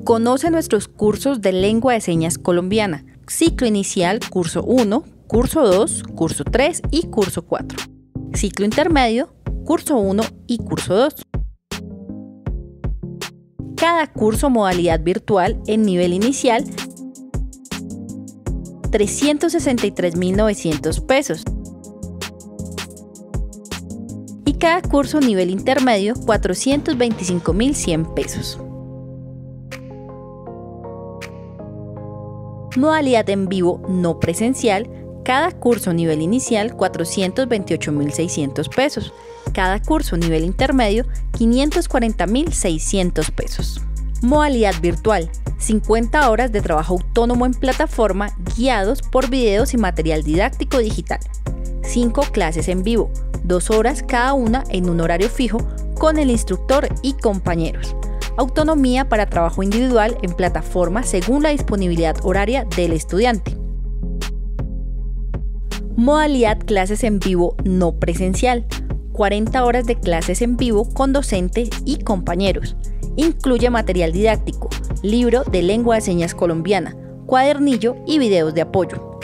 Conoce nuestros cursos de lengua de señas colombiana. Ciclo inicial, curso 1, curso 2, curso 3 y curso 4. Ciclo intermedio, curso 1 y curso 2. Cada curso modalidad virtual en nivel inicial, 363.900 pesos. Y cada curso nivel intermedio, 425.100 pesos. Modalidad en vivo no presencial, cada curso nivel inicial 428.600 pesos, cada curso nivel intermedio 540.600 pesos. Modalidad virtual, 50 horas de trabajo autónomo en plataforma guiados por videos y material didáctico digital. 5 clases en vivo, 2 horas cada una en un horario fijo con el instructor y compañeros. Autonomía para trabajo individual en plataforma según la disponibilidad horaria del estudiante. Modalidad clases en vivo no presencial, 40 horas de clases en vivo con docentes y compañeros. Incluye material didáctico, libro de lengua de señas colombiana, cuadernillo y videos de apoyo.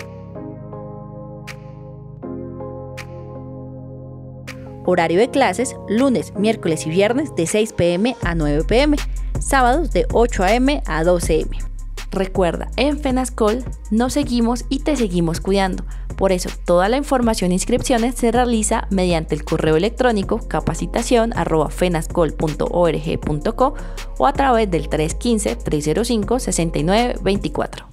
Horario de clases, lunes, miércoles y viernes de 6 p.m. a 9 p.m., sábados de 8 a.m. a 12 m. Recuerda, en FENASCOL nos seguimos y te seguimos cuidando. Por eso, toda la información e inscripciones se realiza mediante el correo electrónico capacitacion@fenascol.org.co o a través del 315-305-6924.